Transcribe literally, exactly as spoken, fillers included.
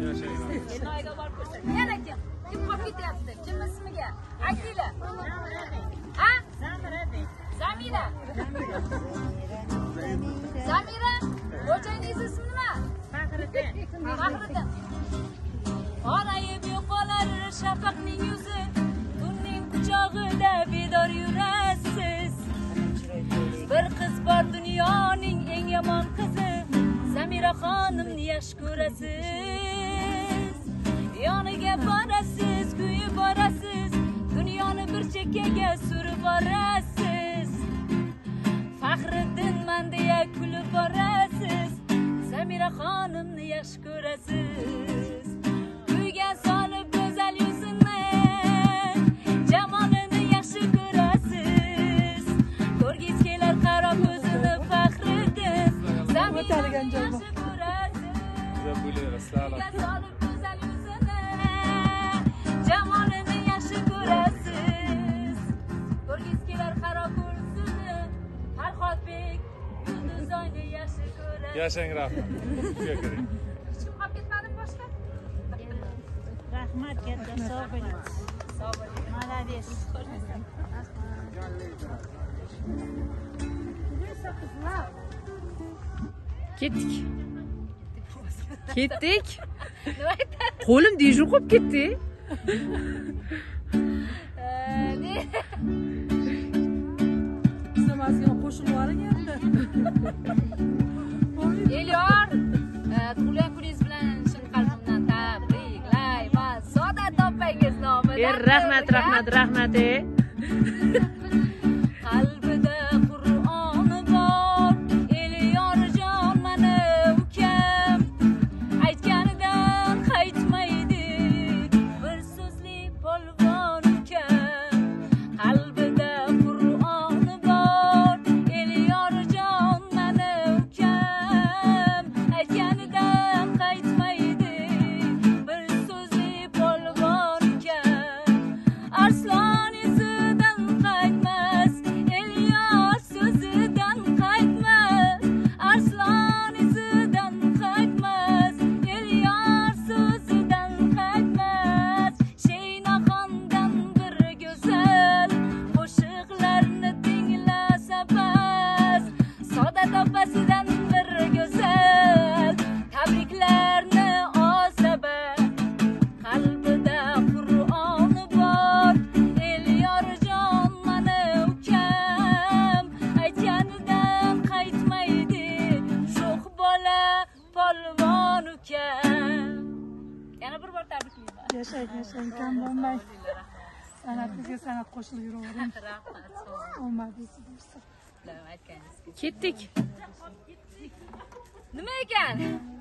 Kelinoyga borib ko'rsak. Yana kim? Kim qolib ketyapti? Kim ismiga? Aytinglar. Ha? Zamira. Zamira. Zamira. Xo'jangiz ismi nima? Faxriddin. Faxriddin. Qorayib yo'qolar shafaqning yuzi, tunning quchog'ida bedor yurasiz. Bir qiz bor dunyoning eng yomon qizi, Zamira xonimni yaxshi ko'rasiz. Yoniga borasiz, kuyib borasiz, dunyoni bir chekkaga surib borasiz. Faxriddinman deya kulib borasiz, Zamira xonimni yaxshi ko'rasiz. Uyga solib go'zal yuzini, jamolini yaxshi ko'rasiz. Ko'rgiz kelar qaro ko'zini Faxriddin, Zamirani yaxshi ko'rasiz. Uyga solib go'zal yuzini, jamolini yaxshi ko'rasiz. Ko'rgiz kelar qaro ko'zini Farhodbek, Yulduzoni yaxshi ko'rasiz. Yashang rahmat. Uyga kiring. Hech kim qolib ketmadimi boshqa? Rahmat katta, sog' bo'ling. Sog' bo'ling. Молодец. Ketdik. Ketdik. Nima aytadi? Qo'lim dejur qolib ketdi. Ne? Samasiga qo'shilib oling endi. Elyor, tug'ilgan kuningiz bilan chin qalbimdan tabriklayman. Saodat opangiz nomidan. Er rahmat, rahmat, rahmat. Qalbida Qur'oni bor, Elyorjon mana ukam. Aytganidan qaytmaydi, bir so'zli polvon ukam. Qalbida Qur'oni bor, Elyorjon mana ukam. Aytganidan qaytmaydi, bir so'zli polvon ukam. Arslon izidan qaytmas, Elyor so'zidan qaytmas. Arslon izidan qaytmas, Elyor so'zidan qaytmas. Sheynaxondan bir go'zal qo'shiqlarni tinglasa bas. Saodat opasidan bir go'zal tabriklarni olsa bas. Qalbida Qur'oni bor, Elyorjon mana ukam. Aytganidan qaytmaydi, sho'x bola polvon ukam. Yana bir bor tabriklayman. Yashang, yashang, kam bo'lmang. San'atingizga san'at qo'shilib yuravering. Rahmat. Omadingiz bo'lsin. Aytganingiz. Ketdik. Nima ekan?